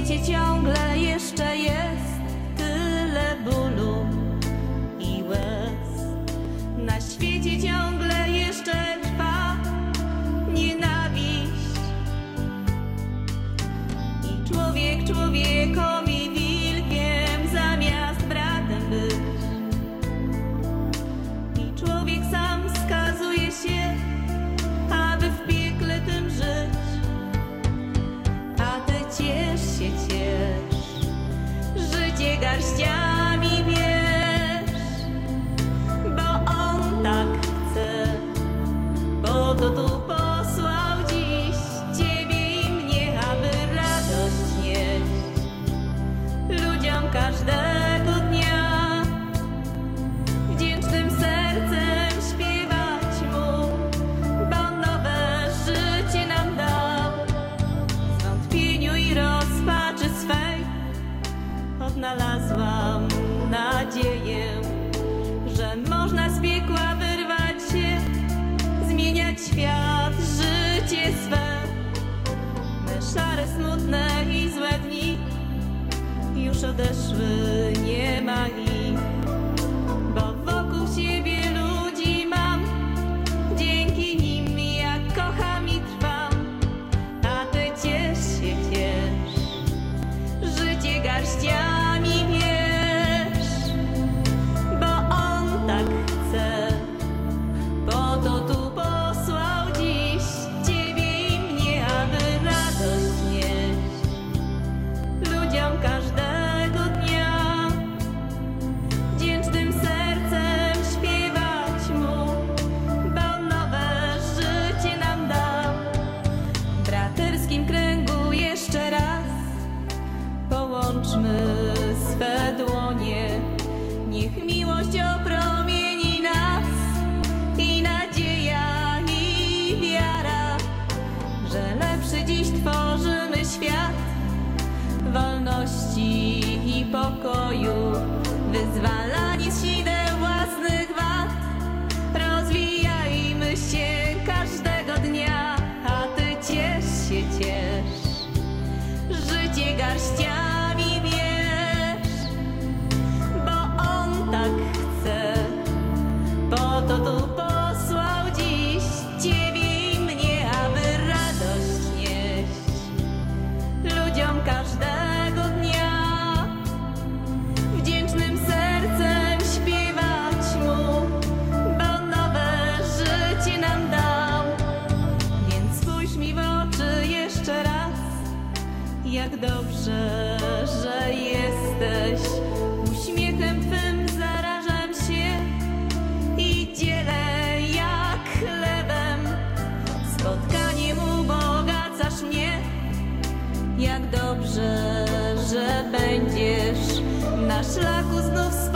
świecie ciągle jeszcze jest tyle bólu i łez. Na świecie ciągle jeszcze trwa nienawiść i człowiek człowiekowi wilkiem zamiast bratem być. I człowiek sam skazuje się, aby w piekle tym żyć. A ty ciesz się, ciesz, życie garściami bierz, bo on tak chce, bo to tu posłał dziś ciebie i mnie, aby radość nieść ludziom każdego dnia, wdzięcznym sercem śpiewać mu, bo nowe życie nam dał. W zwątpieniu i rozpaczy swej odnalazłam nadzieję, że można z piekła wyrwać się, zmieniać świat, życie swe. Me szare, smutne i złe dni już odeszły, nie ma ich, bo wokół siebie ludzi mam, dzięki nim ja kocham i trwam. A ty ciesz się, ciesz, życie garściami bierz, bo on tak chce, po to tu posłał dziś ciebie i mnie, aby radość nieść ludziom każdego dnia, wdzięcznym sercem śpiewać mu, bo nowe życie nam dał. W braterskim kręgu jeszcze raz połączmy swe dłonie, niech miłość opromieni nas i nadzieja i wiara, że lepszy dziś tworzymy świat wolności i pokoju, wyzwalani z sideł własnych wad. Rozwijajmy się każdego dnia, a ty ciesz się, ciesz, życie garściami bierz, bo on tak chce, po to tu posłał dziś ciebie i mnie, aby radość nieść ludziom każdego dnia, wdzięcznym sercem śpiewać mu, bo nowe życie nam dał. Więc spójrz mi w oczy jeszcze raz, jak dobrze, że jesteś. Uśmiechem twym zarażam się i dzielę jak chlebem. Spotkaniem ubogacasz mnie, jak dobrze, że będziesz na szlaku znów